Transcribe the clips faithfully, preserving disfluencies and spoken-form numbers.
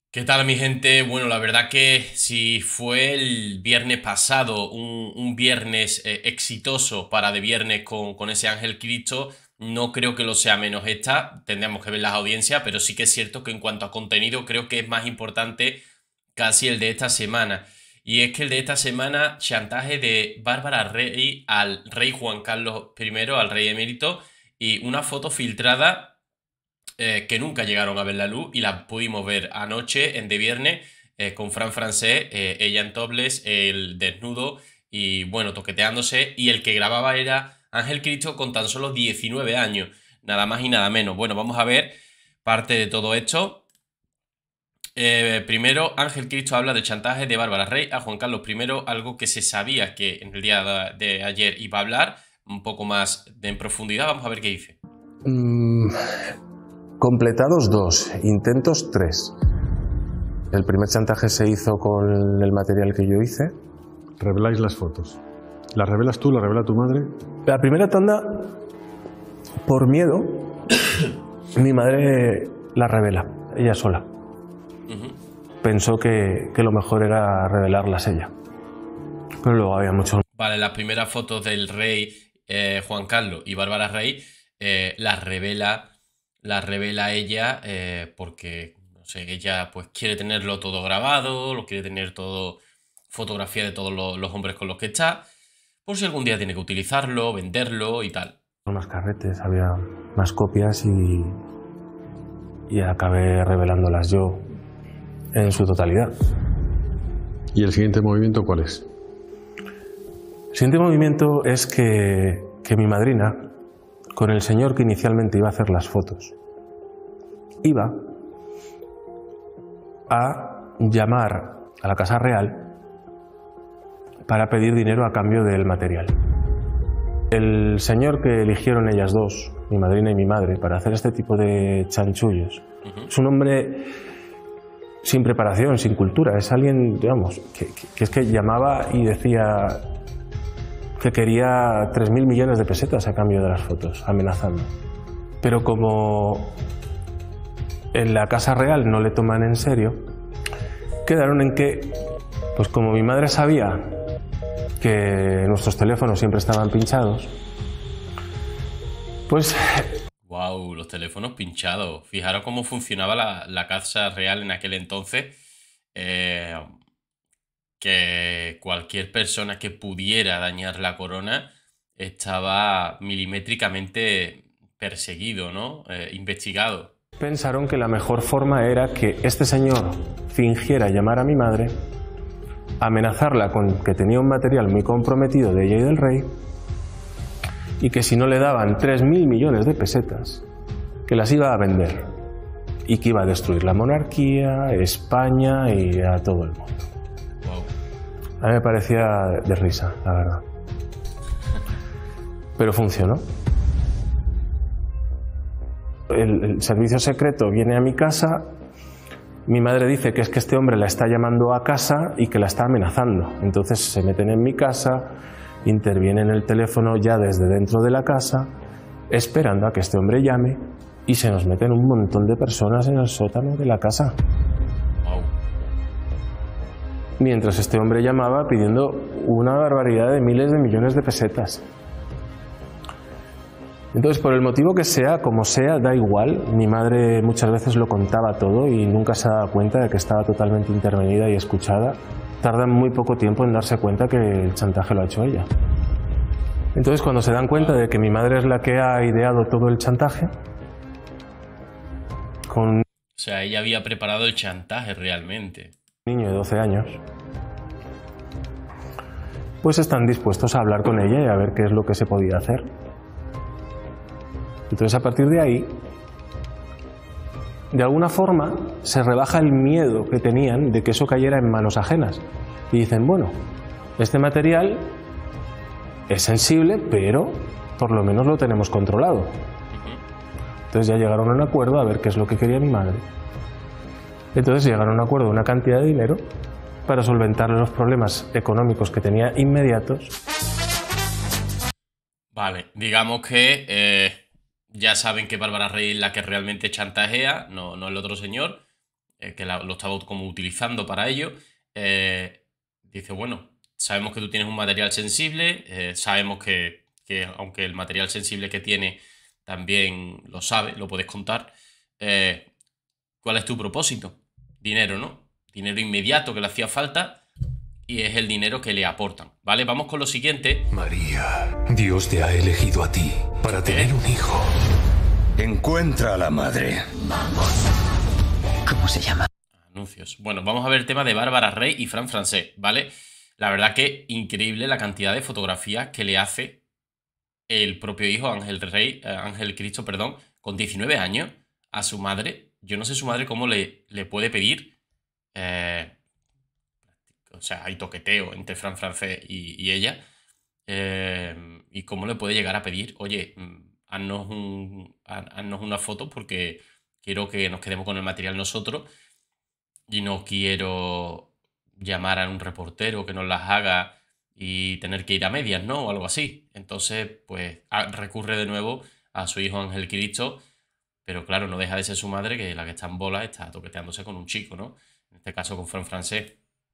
¿Qué tal, mi gente? Bueno, la verdad que si fue el viernes pasado un, un viernes eh, exitoso para de viernes con, con ese Ángel Cristo, no creo que lo sea menos esta. Tendríamos que ver las audiencias, pero sí que es cierto que en cuanto a contenido creo que es más importante casi el de esta semana. Y es que el de esta semana, chantaje de Bárbara Rey al rey Juan Carlos primero, al rey emérito, y una foto filtrada eh, que nunca llegaron a ver la luz y la pudimos ver anoche en De Viernes eh, con Fran Francés, eh, ella en topless, el desnudo y bueno, toqueteándose, y el que grababa era Ángel Cristo con tan solo diecinueve años, nada más y nada menos. Bueno, vamos a ver parte de todo esto. Eh, primero, Ángel Cristo habla de chantaje de Bárbara Rey a Juan Carlos primero, algo que se sabía que en el día de ayer iba a hablar, un poco más de en profundidad. Vamos a ver qué dice. Mm, completados dos, intentos tres. El primer chantaje se hizo con el material que yo hice. Reveláis las fotos. ¿Las revelas tú, las revela tu madre? La primera tanda, por miedo, mi madre la revela, ella sola. Uh-huh. Pensó que, que lo mejor era revelarlas ella. Pero luego había mucho... Vale, las primeras fotos del rey eh, Juan Carlos y Bárbara Rey eh, las revela, las revela ella eh, porque, no sé, ella pues quiere tenerlo todo grabado, lo quiere tener todo, fotografía de todos los, los hombres con los que está, por si algún día tiene que utilizarlo, venderlo y tal. Más carretes, había más copias y, y acabé revelándolas yo en su totalidad. ¿Y el siguiente movimiento cuál es? El siguiente movimiento es que, que mi madrina, con el señor que inicialmente iba a hacer las fotos, iba a llamar a la Casa Real para pedir dinero a cambio del material. El señor que eligieron ellas dos, mi madrina y mi madre, para hacer este tipo de chanchullos, uh-huh. Es un hombre sin preparación, sin cultura, es alguien, digamos, que, que, que es que llamaba y decía que quería tres mil millones de pesetas a cambio de las fotos, amenazando. Pero como en la Casa Real no le toman en serio, quedaron en que, pues como mi madre sabía que nuestros teléfonos siempre estaban pinchados, pues... Wow, los teléfonos pinchados. Fijaros cómo funcionaba la, la Casa Real en aquel entonces. Eh, que cualquier persona que pudiera dañar la corona estaba milimétricamente perseguido, ¿no? Eh, investigado. Pensaron que la mejor forma era que este señor fingiera llamar a mi madre, amenazarla con que tenía un material muy comprometido de ella y del rey, y que si no le daban tres mil millones de pesetas, que las iba a vender y que iba a destruir la monarquía, España y a todo el mundo. A mí me parecía de risa, la verdad. Pero funcionó. El, el servicio secreto viene a mi casa, mi madre dice que es que este hombre la está llamando a casa y que la está amenazando. Entonces se meten en mi casa, intervienen el teléfono ya desde dentro de la casa, esperando a que este hombre llame, y se nos meten un montón de personas en el sótano de la casa. Mientras este hombre llamaba pidiendo una barbaridad de miles de millones de pesetas. Entonces, por el motivo que sea, como sea, da igual. Mi madre muchas veces lo contaba todo y nunca se daba cuenta de que estaba totalmente intervenida y escuchada. Tarda muy poco tiempo en darse cuenta que el chantaje lo ha hecho ella. Entonces, cuando se dan cuenta de que mi madre es la que ha ideado todo el chantaje, con... O sea, ella había preparado el chantaje realmente. Niño de doce años, pues están dispuestos a hablar con ella y a ver qué es lo que se podía hacer. Entonces, a partir de ahí, de alguna forma, se rebaja el miedo que tenían de que eso cayera en manos ajenas. Y dicen, bueno, este material es sensible, pero por lo menos lo tenemos controlado. Entonces ya llegaron a un acuerdo a ver qué es lo que quería mi madre. Entonces llegaron a un acuerdo de una cantidad de dinero para solventar los problemas económicos que tenía inmediatos. Vale, digamos que eh, ya saben que Bárbara Rey es la que realmente chantajea, no, no el otro señor. eh, que la, lo estaba como utilizando para ello, eh, dice, bueno, sabemos que tú tienes un material sensible, eh, sabemos que, que aunque el material sensible que tiene también lo sabe, lo puedes contar, eh, ¿cuál es tu propósito? Dinero, ¿no? Dinero inmediato que le hacía falta y es el dinero que le aportan, ¿vale? Vamos con lo siguiente. María, Dios te ha elegido a ti para tener un hijo. Encuentra a la madre. ¿Cómo se llama? Anuncios. Bueno, vamos a ver el tema de Bárbara Rey y Fran Francés, ¿vale? La verdad que increíble la cantidad de fotografías que le hace el propio hijo, Ángel Rey, eh, Ángel Cristo, perdón, con diecinueve años, a su madre. Yo no sé su madre cómo le, le puede pedir. Eh, o sea, hay toqueteo entre Fran Francés y, y ella. Eh, y cómo le puede llegar a pedir, oye, haznos, un, haznos una foto porque quiero que nos quedemos con el material nosotros y no quiero llamar a un reportero que nos las haga y tener que ir a medias, ¿no? O algo así. Entonces, pues recurre de nuevo a su hijo Ángel Cristo, pero claro, no deja de ser su madre, que la que está en bola está toqueteándose con un chico, ¿no? En este caso con Fran Francés.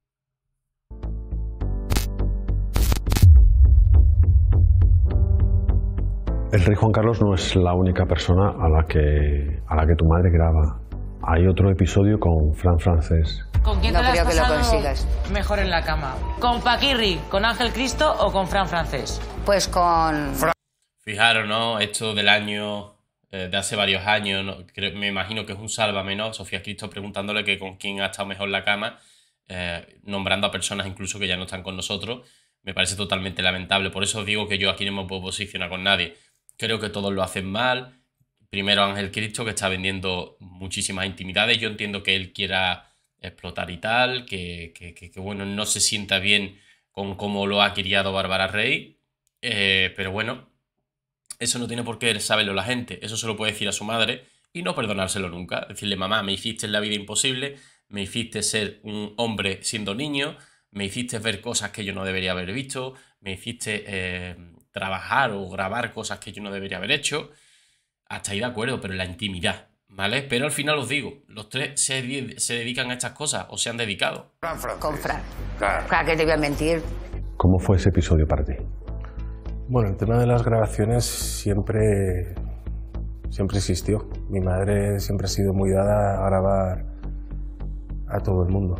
El rey Juan Carlos no es la única persona a la que, a la que tu madre graba. Hay otro episodio con Fran Francés. ¿Con quién No te la has creo que lo pasado consigas. mejor en la cama? ¿Con Paquirri, con Ángel Cristo o con Fran Francés? Pues con... Fijaros, ¿no? Esto del año, eh, de hace varios años, ¿no? Creo, me imagino que es un sálvame, ¿no? Sofía Cristo preguntándole que con quién ha estado mejor en la cama, eh, nombrando a personas incluso que ya no están con nosotros. Me parece totalmente lamentable. Por eso os digo que yo aquí no me puedo posicionar con nadie. Creo que todos lo hacen mal. Primero Ángel Cristo, que está vendiendo muchísimas intimidades. Yo entiendo que él quiera explotar y tal, que, que, que, que bueno, no se sienta bien con cómo lo ha criado Bárbara Rey. Eh, pero bueno, eso no tiene por qué saberlo la gente. Eso se lo puede decir a su madre y no perdonárselo nunca. Decirle, mamá, me hiciste la vida imposible, me hiciste ser un hombre siendo niño, me hiciste ver cosas que yo no debería haber visto, me hiciste eh, trabajar o grabar cosas que yo no debería haber hecho. Hasta ahí de acuerdo, pero en la intimidad, ¿vale? Pero al final os digo, los tres se, se dedican a estas cosas o se han dedicado. Con Fran. Claro, que te voy a mentir. ¿Cómo fue ese episodio para ti? Bueno, el tema de las grabaciones siempre, siempre existió. Mi madre siempre ha sido muy dada a grabar a todo el mundo.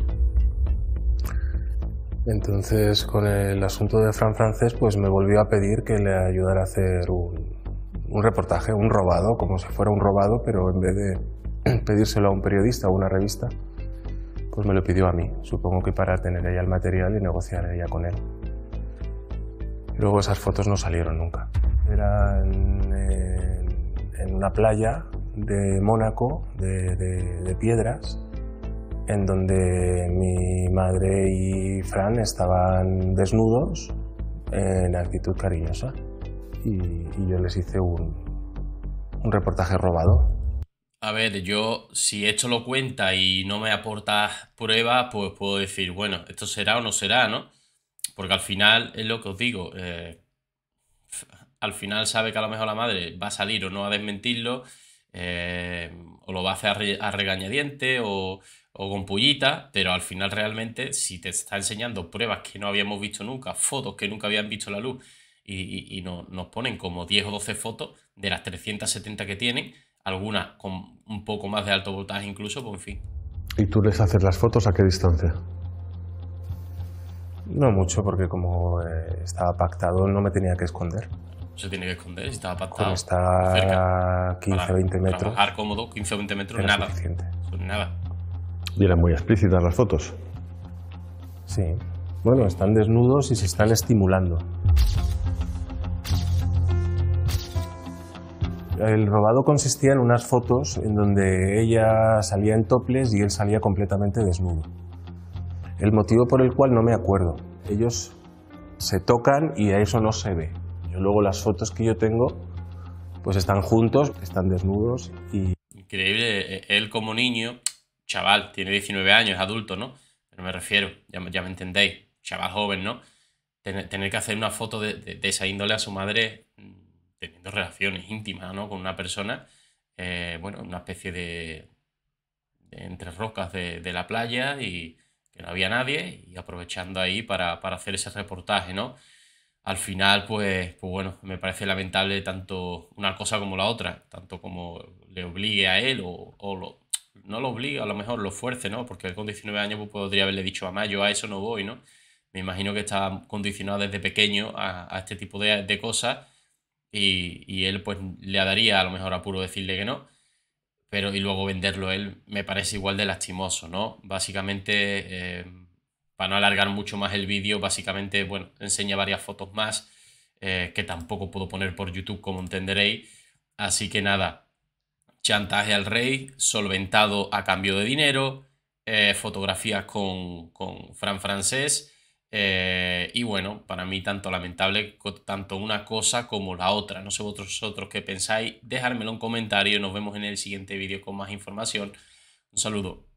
Entonces, con el asunto de Fran Francés, pues me volvió a pedir que le ayudara a hacer un, un reportaje, un robado, como si fuera un robado, pero en vez de pedírselo a un periodista o una revista, pues me lo pidió a mí. Supongo que para tener ella el material y negociar ella con él. Luego esas fotos no salieron nunca. Eran en, en una playa de Mónaco, de, de, de piedras, en donde mi madre y Fran estaban desnudos en actitud cariñosa. Y, y yo les hice un, un reportaje robado. A ver, yo si esto lo cuenta y no me aporta pruebas, pues puedo decir, bueno, esto será o no será, ¿no? Porque al final, es lo que os digo, eh, al final sabe que a lo mejor la madre va a salir o no a desmentirlo, eh, o lo va a hacer a, re, a regañadiente o, o con pullita, pero al final realmente si te está enseñando pruebas que no habíamos visto nunca, fotos que nunca habían visto la luz y, y, y no, nos ponen como diez o doce fotos de las trescientas setenta que tienen, algunas con un poco más de alto voltaje incluso, pues en fin. ¿Y tú les haces las fotos a qué distancia? No mucho, porque como eh, estaba pactado no me tenía que esconder. Se tiene que esconder, si estaba pactado. Como está a quince o veinte metros. Trabajar cómodo, quince o veinte metros, era nada. Suficiente. Pues nada. ¿Y eran muy explícitas las fotos? Sí. Bueno, están desnudos y se están estimulando. El robado consistía en unas fotos en donde ella salía en topless y él salía completamente desnudo. El motivo por el cual no me acuerdo. Ellos se tocan y a eso no se ve. Yo luego las fotos que yo tengo, pues están juntos, están desnudos y... Increíble, él como niño, chaval, tiene diecinueve años, es adulto, ¿no? Pero me refiero, ya, ya me entendéis, chaval joven, ¿no? Tener, tener que hacer una foto de, de, de esa índole a su madre teniendo relaciones íntimas, ¿no? Con una persona, eh, bueno, una especie de... entre rocas de, de la playa y que no había nadie, y aprovechando ahí para, para hacer ese reportaje, ¿no? Al final, pues, pues bueno, me parece lamentable tanto una cosa como la otra, tanto como le obligue a él o, o lo, no lo obligue, a lo mejor lo fuerce, ¿no? Porque él con diecinueve años pues, podría haberle dicho a mamá, yo a eso no voy, ¿no? Me imagino que está condicionado desde pequeño a, a este tipo de, de cosas y, y él pues le daría a lo mejor apuro decirle que no, pero y luego venderlo él me parece igual de lastimoso, ¿no? Básicamente... Eh, para no alargar mucho más el vídeo, básicamente, bueno, enseña varias fotos más eh, que tampoco puedo poner por YouTube, como entenderéis. Así que nada, chantaje al rey, solventado a cambio de dinero, eh, fotografías con, con Fran Francés. Eh, y bueno, para mí tanto lamentable, tanto una cosa como la otra. No sé vosotros qué pensáis, dejármelo en comentarios. Nos vemos en el siguiente vídeo con más información. Un saludo.